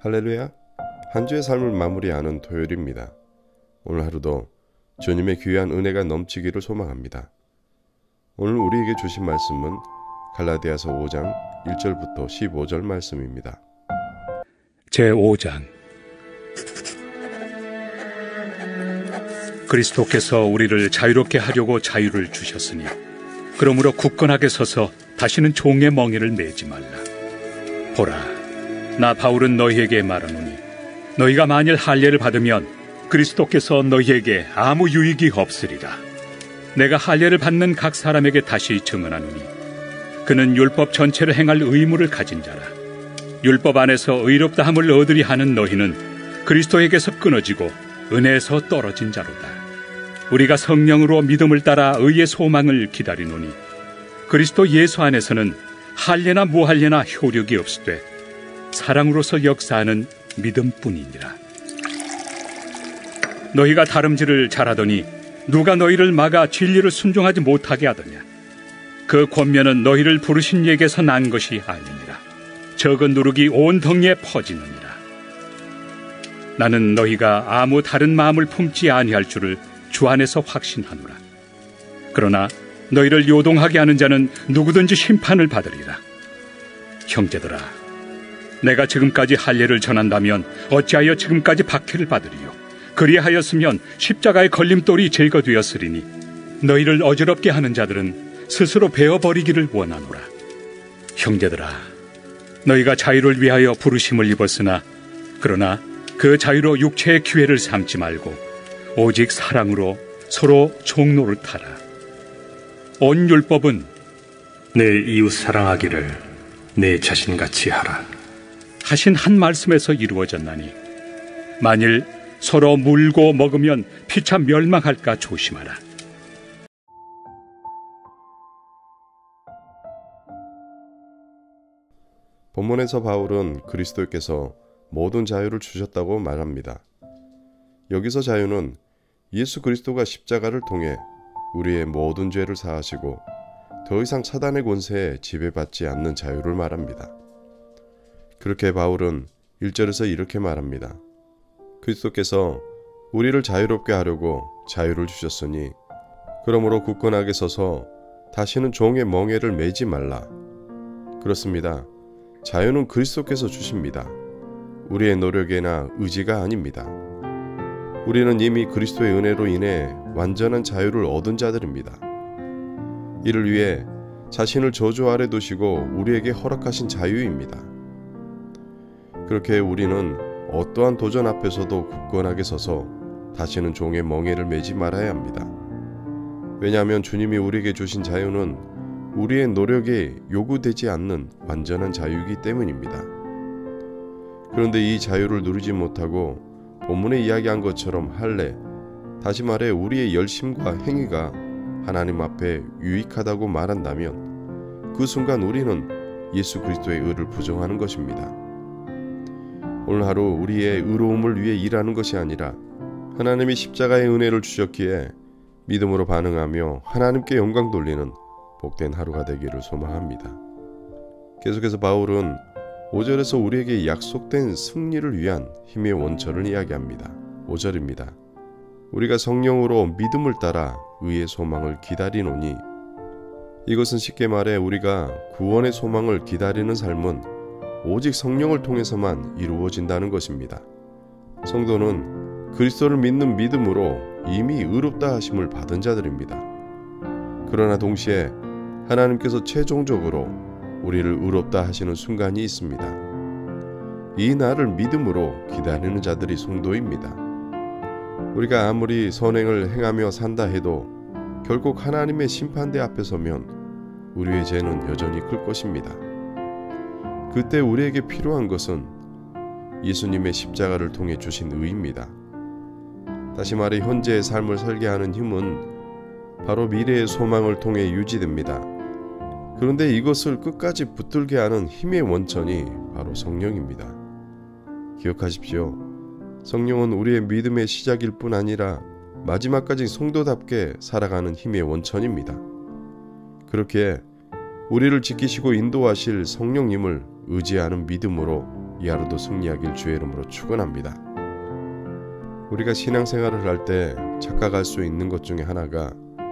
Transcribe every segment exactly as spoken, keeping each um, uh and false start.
할렐루야! 한 주의 삶을 마무리하는 토요일입니다. 오늘 하루도 주님의 귀한 은혜가 넘치기를 소망합니다. 오늘 우리에게 주신 말씀은 갈라디아서 오 장 일 절부터 십오 절 말씀입니다. 제오 장 그리스도께서 우리를 자유롭게 하려고 자유를 주셨으니 그러므로 굳건하게 서서 다시는 종의 멍에를 매지 말라. 보라, 나 바울은 너희에게 말하노니 너희가 만일 할례를 받으면 그리스도께서 너희에게 아무 유익이 없으리라. 내가 할례를 받는 각 사람에게 다시 증언하노니 그는 율법 전체를 행할 의무를 가진 자라. 율법 안에서 의롭다함을 얻으리 하는 너희는 그리스도에게서 끊어지고 은혜에서 떨어진 자로다. 우리가 성령으로 믿음을 따라 의의 소망을 기다리노니 그리스도 예수 안에서는 할례나 무할례나 효력이 없으되 사랑으로서 역사하는 믿음뿐이니라. 너희가 다름질을 잘하더니 누가 너희를 막아 진리를 순종하지 못하게 하더냐. 그 권면은 너희를 부르신 이에게서 난 것이 아니니라. 적은 누룩이 온 덩이에 퍼지느니라. 나는 너희가 아무 다른 마음을 품지 아니할 줄을 주 안에서 확신하노라. 그러나 너희를 요동하게 하는 자는 누구든지 심판을 받으리라. 형제들아, 내가 지금까지 할례를 전한다면 어찌하여 지금까지 박해를 받으리요? 그리하였으면 십자가의 걸림돌이 제거되었으리니 너희를 어지럽게 하는 자들은 스스로 베어버리기를 원하노라. 형제들아, 너희가 자유를 위하여 부르심을 입었으나 그러나 그 자유로 육체의 기회를 삼지 말고 오직 사랑으로 서로 종로를 타라. 온 율법은 내 이웃 사랑하기를 내 자신같이 하라 하신 한 말씀에서 이루어졌나니 만일 서로 물고 먹으면 피차 멸망할까 조심하라. 본문에서 바울은 그리스도께서 모든 자유를 주셨다고 말합니다. 여기서 자유는 예수 그리스도가 십자가를 통해 우리의 모든 죄를 사하시고 더 이상 사단의 권세에 지배받지 않는 자유를 말합니다. 그렇게 바울은 일 절에서 이렇게 말합니다. 그리스도께서 우리를 자유롭게 하려고 자유를 주셨으니 그러므로 굳건하게 서서 다시는 종의 멍에를 매지 말라. 그렇습니다. 자유는 그리스도께서 주십니다. 우리의 노력이나 의지가 아닙니다. 우리는 이미 그리스도의 은혜로 인해 완전한 자유를 얻은 자들입니다. 이를 위해 자신을 저주 아래 두시고 우리에게 허락하신 자유입니다. 그렇게 우리는 어떠한 도전 앞에서도 굳건하게 서서 다시는 종의 멍에를 매지 말아야 합니다. 왜냐하면 주님이 우리에게 주신 자유는 우리의 노력에 요구되지 않는 완전한 자유이기 때문입니다. 그런데 이 자유를 누리지 못하고 본문에 이야기한 것처럼 할례, 다시 말해 우리의 열심과 행위가 하나님 앞에 유익하다고 말한다면 그 순간 우리는 예수 그리스도의 의를 부정하는 것입니다. 오늘 하루 우리의 의로움을 위해 일하는 것이 아니라 하나님이 십자가의 은혜를 주셨기에 믿음으로 반응하며 하나님께 영광 돌리는 복된 하루가 되기를 소망합니다. 계속해서 바울은 오 절에서 우리에게 약속된 승리를 위한 힘의 원천을 이야기합니다. 오 절입니다. 우리가 성령으로 믿음을 따라 의의 소망을 기다리노니, 이것은 쉽게 말해 우리가 구원의 소망을 기다리는 삶은 오직 성령을 통해서만 이루어진다는 것입니다. 성도는 그리스도를 믿는 믿음으로 이미 의롭다 하심을 받은 자들입니다. 그러나 동시에 하나님께서 최종적으로 우리를 의롭다 하시는 순간이 있습니다. 이 날을 믿음으로 기다리는 자들이 성도입니다. 우리가 아무리 선행을 행하며 산다 해도 결국 하나님의 심판대 앞에 서면 우리의 죄는 여전히 클 것입니다. 그때 우리에게 필요한 것은 예수님의 십자가를 통해 주신 의입니다. 다시 말해 현재의 삶을 살게 하는 힘은 바로 미래의 소망을 통해 유지됩니다. 그런데 이것을 끝까지 붙들게 하는 힘의 원천이 바로 성령입니다. 기억하십시오. 성령은 우리의 믿음의 시작일 뿐 아니라 마지막까지 성도답게 살아가는 힘의 원천입니다. 그렇기에 우리를 지키시고 인도하실 성령님을 의지하는 믿음으로 이 하루도 승리하길 주의 이름으로 축원합니다. 우리가 신앙생활을 할 때 착각할 수 있는 것 중에 하나가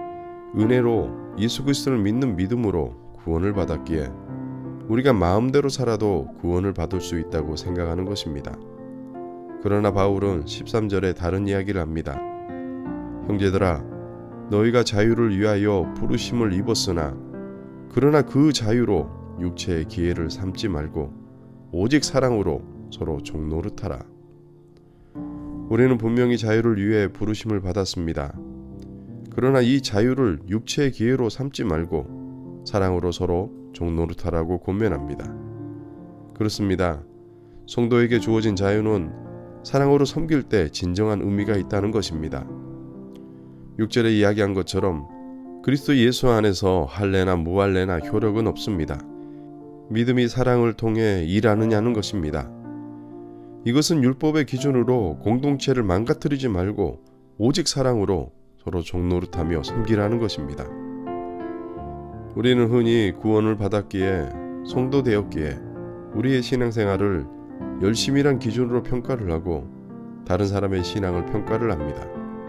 은혜로 예수 그리스도를 믿는 믿음으로 구원을 받았기에 우리가 마음대로 살아도 구원을 받을 수 있다고 생각하는 것입니다. 그러나 바울은 십삼 절에 다른 이야기를 합니다. 형제들아, 너희가 자유를 위하여 부르심을 입었으나 그러나 그 자유로 육체의 기회를 삼지 말고 오직 사랑으로 서로 종노릇하라. 우리는 분명히 자유를 위해 부르심을 받았습니다. 그러나 이 자유를 육체의 기회로 삼지 말고 사랑으로 서로 종노릇하라고 권면합니다. 그렇습니다. 성도에게 주어진 자유는 사랑으로 섬길 때 진정한 의미가 있다는 것입니다. 육 절에 이야기한 것처럼 그리스도 예수 안에서 할례나 무할례나 효력은 없습니다. 믿음이 사랑을 통해 일하느냐는 것입니다. 이것은 율법의 기준으로 공동체를 망가뜨리지 말고 오직 사랑으로 서로 종노릇하며 섬기라는 것입니다. 우리는 흔히 구원을 받았기에 성도 되었기에 우리의 신앙생활을 열심이란 기준으로 평가를 하고 다른 사람의 신앙을 평가를 합니다.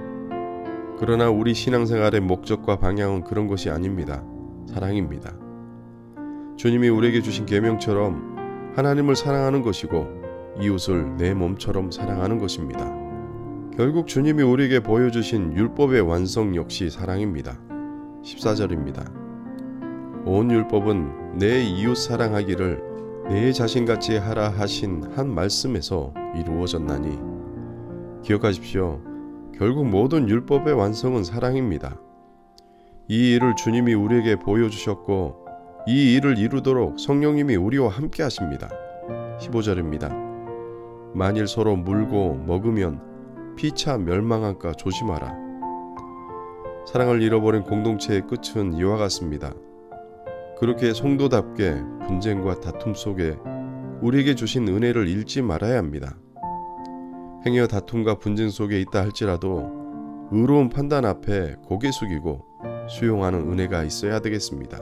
그러나 우리 신앙생활의 목적과 방향은 그런 것이 아닙니다. 사랑입니다. 주님이 우리에게 주신 계명처럼 하나님을 사랑하는 것이고 이웃을 내 몸처럼 사랑하는 것입니다. 결국 주님이 우리에게 보여주신 율법의 완성 역시 사랑입니다. 십사 절입니다. 온 율법은 내 이웃 사랑하기를 내 자신같이 하라 하신 한 말씀에서 이루어졌나니. 기억하십시오. 결국 모든 율법의 완성은 사랑입니다. 이 일을 주님이 우리에게 보여주셨고 이 일을 이루도록 성령님이 우리와 함께 하십니다. 십오 절입니다. 만일 서로 물고 먹으면 피차 멸망할까 조심하라. 사랑을 잃어버린 공동체의 끝은 이와 같습니다. 그렇게 성도답게 분쟁과 다툼 속에 우리에게 주신 은혜를 잃지 말아야 합니다. 행여 다툼과 분쟁 속에 있다 할지라도 의로운 판단 앞에 고개 숙이고 수용하는 은혜가 있어야 되겠습니다.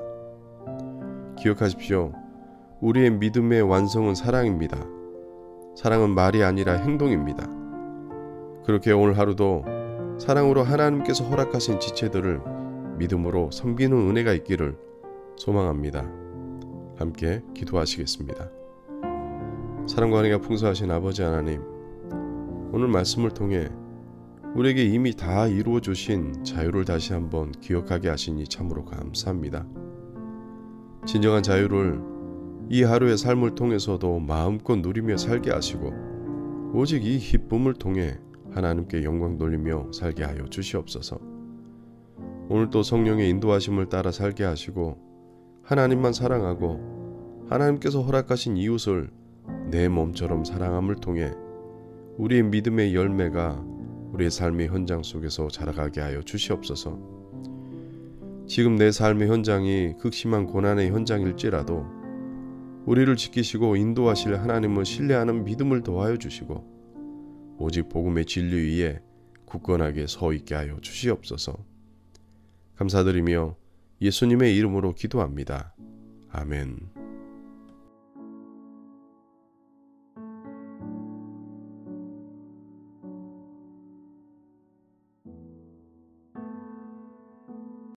기억하십시오. 우리의 믿음의 완성은 사랑입니다. 사랑은 말이 아니라 행동입니다. 그렇게 오늘 하루도 사랑으로 하나님께서 허락하신 지체들을 믿음으로 섬기는 은혜가 있기를 소망합니다. 함께 기도하시겠습니다. 사랑과 은혜가 풍성하신 아버지 하나님, 오늘 말씀을 통해 우리에게 이미 다 이루어 주신 자유를 다시 한번 기억하게 하시니 참으로 감사합니다. 진정한 자유를 이 하루의 삶을 통해서도 마음껏 누리며 살게 하시고 오직 이 기쁨을 통해 하나님께 영광 돌리며 살게 하여 주시옵소서. 오늘도 성령의 인도하심을 따라 살게 하시고 하나님만 사랑하고 하나님께서 허락하신 이웃을 내 몸처럼 사랑함을 통해 우리의 믿음의 열매가 우리의 삶의 현장 속에서 자라가게 하여 주시옵소서. 지금 내 삶의 현장이 극심한 고난의 현장일지라도 우리를 지키시고 인도하실 하나님을 신뢰하는 믿음을 더하여 주시고 오직 복음의 진리 위에 굳건하게 서 있게 하여 주시옵소서. 감사드리며 예수님의 이름으로 기도합니다. 아멘.